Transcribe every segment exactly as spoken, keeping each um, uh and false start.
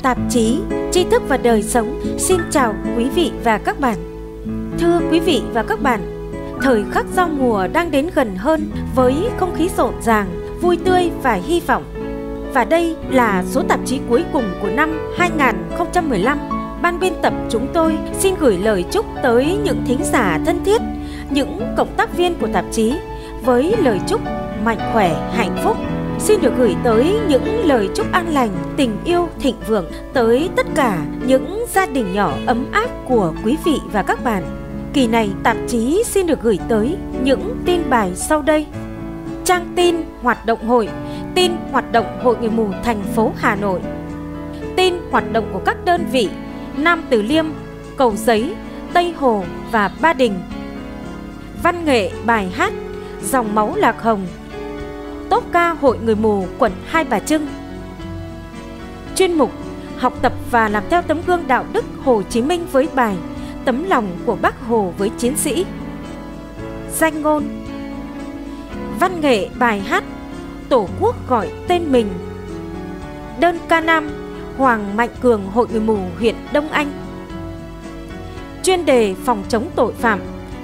tạp chí Tri thức và đời sống xin chào quý vị và các bạn. Thưa quý vị và các bạn, thời khắc giao mùa đang đến gần hơn với không khí rộn ràng, vui tươi và hy vọng. Và đây là số tạp chí cuối cùng của năm hai nghìn không trăm mười lăm. Ban biên tập chúng tôi xin gửi lời chúc tới những thính giả thân thiết, những cộng tác viên của tạp chí với lời chúc mạnh khỏe, hạnh phúc. Xin được gửi tới những lời chúc an lành, tình yêu, thịnh vượng tới tất cả những gia đình nhỏ ấm áp của quý vị và các bạn. Kỳ này tạp chí xin được gửi tới những tin bài sau đây. Trang tin hoạt động hội, tin hoạt động Hội Người Mù thành phố Hà Nội, tin hoạt động của các đơn vị Nam Từ Liêm, Cầu Giấy, Tây Hồ và Ba Đình. Văn nghệ bài hát Dòng máu lạc hồng, tốp ca Hội Người Mù quận Hai Bà Trưng. Chuyên mục học tập và làm theo tấm gương đạo đức Hồ Chí Minh với bài Tấm lòng của Bác Hồ với chiến sĩ. Danh ngôn. Văn nghệ bài hát Tổ quốc gọi tên mình. Đơn ca nam Hoàng Mạnh Cường, Hội Người Mù huyện Đông Anh. Chuyên đề phòng chống tội phạm,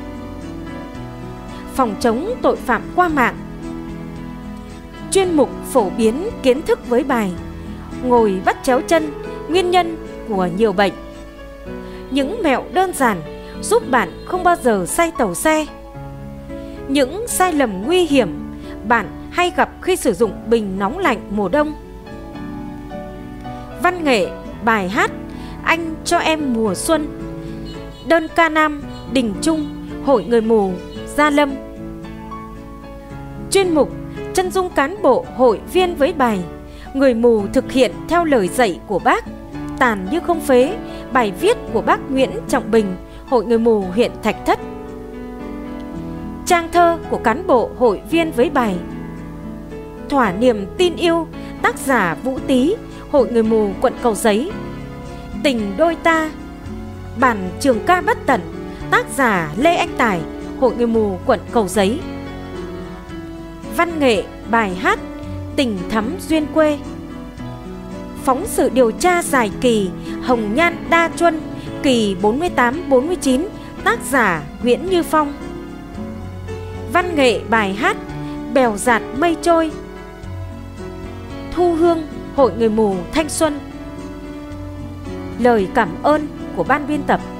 phòng chống tội phạm qua mạng. Chuyên mục phổ biến kiến thức với bài Ngồi bắt chéo chân, nguyên nhân của nhiều bệnh. Những mẹo đơn giản giúp bạn không bao giờ say tàu xe. Những sai lầm nguy hiểm bạn hay gặp khi sử dụng bình nóng lạnh mùa đông. Văn nghệ bài hát Anh cho em mùa xuân. Đơn ca nam Đình Trung, Hội Người Mù Gia Lâm. Chuyên mục chân dung cán bộ hội viên với bài Người mù thực hiện theo lời dạy của Bác, tàn như không phế, bài viết của bác Nguyễn Trọng Bình, Hội Người Mù huyện Thạch Thất. Trang thơ của cán bộ hội viên với bài Thỏa niềm tin yêu, tác giả Vũ Tý, Hội Người Mù quận Cầu Giấy. Tình đôi ta, bản trường ca bất tận, tác giả Lê Anh Tài, Hội Người Mù quận Cầu Giấy. Văn nghệ bài hát Tình thắm duyên quê. Phóng sự điều tra dài kỳ Hồng Nhan Đa Chuân, kỳ bốn mươi tám bốn mươi chín, tác giả Nguyễn Như Phong. Văn nghệ bài hát Bèo dạt mây trôi. Thu Hương, Hội Người Mù Thanh Xuân. Lời cảm ơn của ban biên tập.